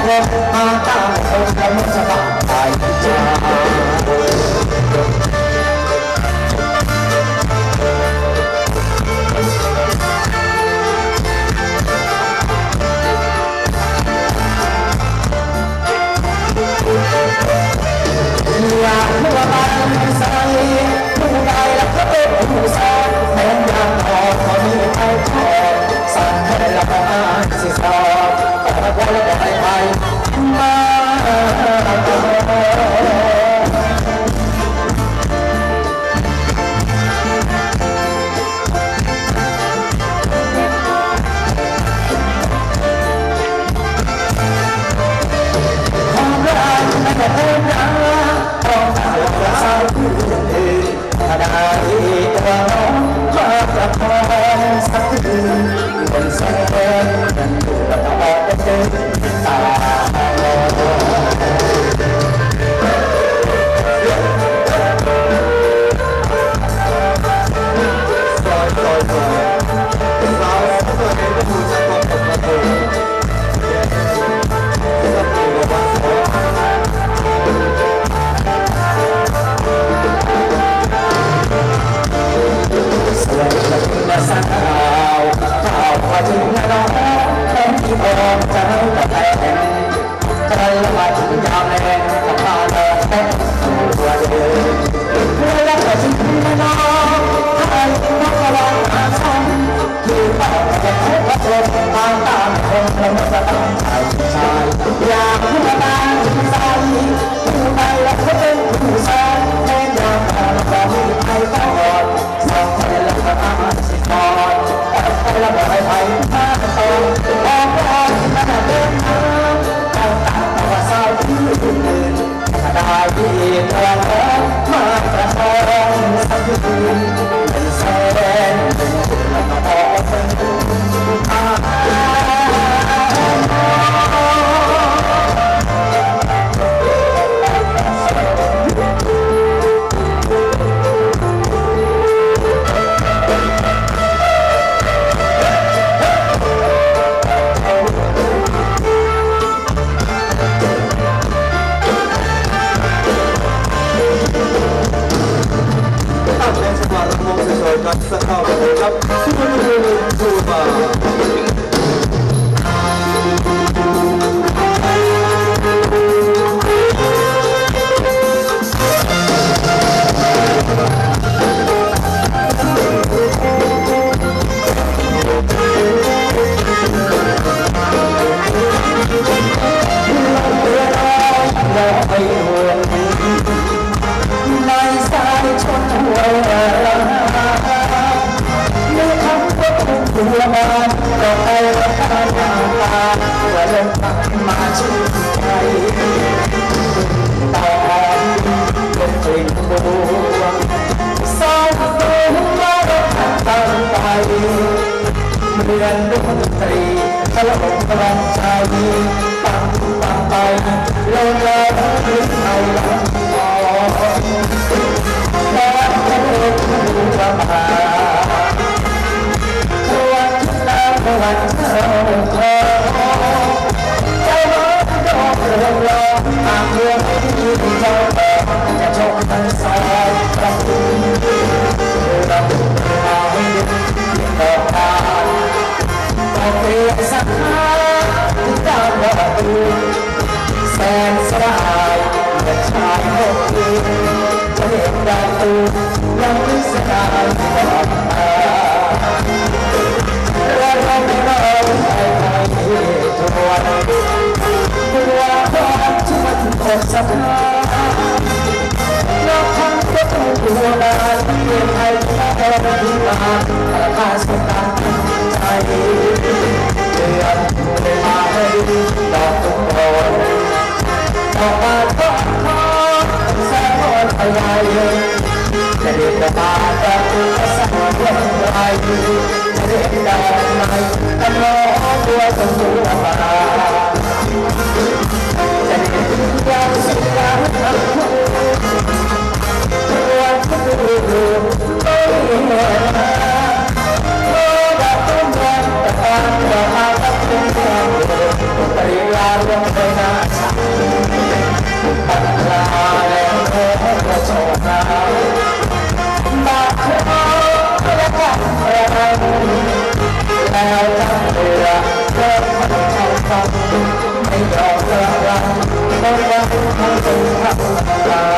มมาตามคนแล้วมันจะบาดใจใจอยากหัวบ้านใส่ผู้ใดแล้วก็เป็นผู้สอนแม้ยังออกพอมีไปทอดสั่งให้ละบ้านสิสอบแต่ว่าแล้วก็ให้ไปมาถ้าได้ตัวน้องมาประคองสักคืนบนแสงกันตัวตลอดเดินตาลสาวข่าวพอถึงน้องแค่ที่พร้อมจะให้กับแฟนใจละบาดถึงยามแรงกับตาแดงแค่ตัวเดินเมื่อแล้วก็ถึงน้องให้น้องระวังอาชันคือไปจะทุกข์ทนตามคนแล้วมันจะต้องใจใจอยากผู้ตายใจผู้ใดแล้วก็เป็นผู้สอนแค่ยามก็มีใครตลอดสองคนแล้วก็อาสิกรแต่แล้วก็ให้ไปมาต่อออกมามาเดินทางต่างตัวสาวที่อื่นถ้าได้ดีตัวน้องมาประคองสักคืนเป็นแสนแล้วก็ออกเป็นกันสักคราวเลยครับสู้มาในสายชนหัวตัวมาก็ไปรักกันตาว่าลงมาชื่นใจตอนเป็นกลิ่นบัวสาวตัวมาตั้งไปเหมือนดนตรีฉลองกำลังใจตั้งไปลงแล้วขึ้นในลำคอแล้วเธอจะมาวันเท่าขอใจร้อนดอกเรืองรอหากเรื่องที่เจ้าบอกจะชมทั้งสายรับรู้รับเอาให้ดึงบอกทางบอกเพียงสักครั้งที่เจ้าบอกแสนสบายเมื่อชายพบคืนจะเห็นดาวตูยังไม่สกายบอกเราไม่เราให้ตัวตัวความที่มันคงสักครั้งเราทำก็ต้องตัวลายเปลี่ยนให้เราดีกว่าราคาสุดท้ายใจเดือนมาให้ดอกทุกคนออกมาก็ขอแสงอะไรจะเรียกว่าแต่ตัวสักวันไรจะเรียกได้ไหมแต่น้องตัวต้องดูมาจะเรียกอย่างสุดยอดตัวต้องดูไม่เห็นโอ้ดาวตุ้มแดงแต่ตาเราอาจจะเป็นแดงปริยาลงไปนะรับตา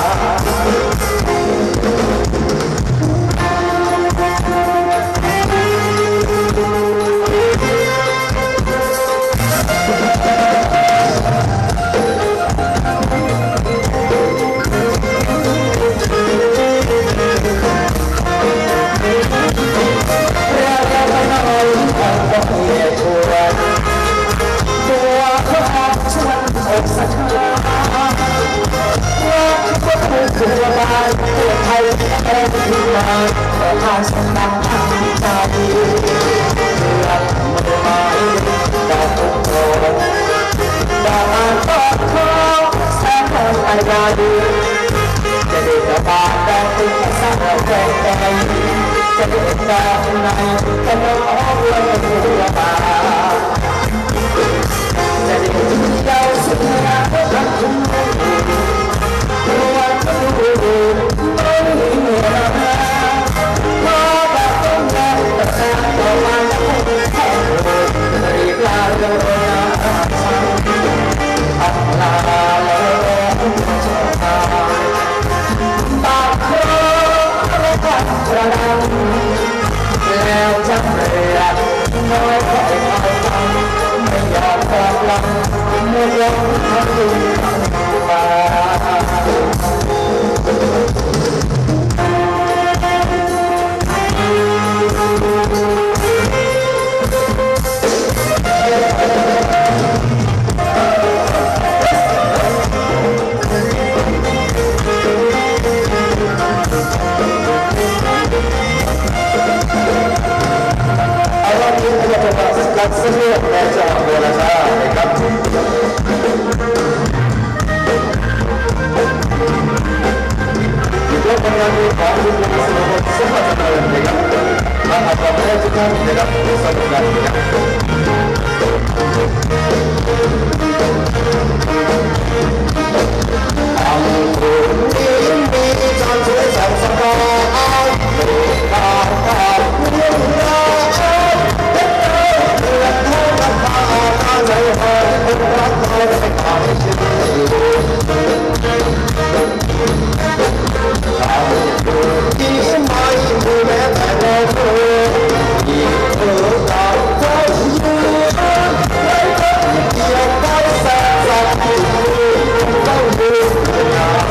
คือว่าบ้านเพื่อไทยเอ็นดีมาแต่ทางสนามทางใจเรื่องมือไม้ดาวตุ้งโตดาวอ่านก็ขอแสงทองอันยาดีจะได้กระบาดดาวตุ้งสร้างเราแก่ใจจะได้ดาวในจะน้องเรื่องมือบ้าจะได้เจ้าสุดงามรักคุณแล้วจะเรียนน้อยก็ไม่ฟังไม่ยอมความลังเมื่อยอมทำดีมาสะดวกและจะโบราณนะครับอีกแล้วผลงานของคุณลุงสมบัติสมบัตินะครับมาขอบคุณทุกท่านนะครับที่สนับสนุนนะครับมีจานสวยแสนสบายตาตาเรื่องราวใจหายคนรักเราไม่ขายชีวิตที่ไม่ดูแม้แต่เราเธอยิ่งเธอจากเธออยู่ไม่ต้องเกี่ยวกับแสงสักทีต้องดูงาน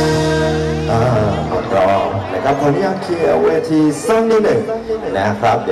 ขออนุญาตเคลียร์เวทีสักนิดหนึ่งนะครับ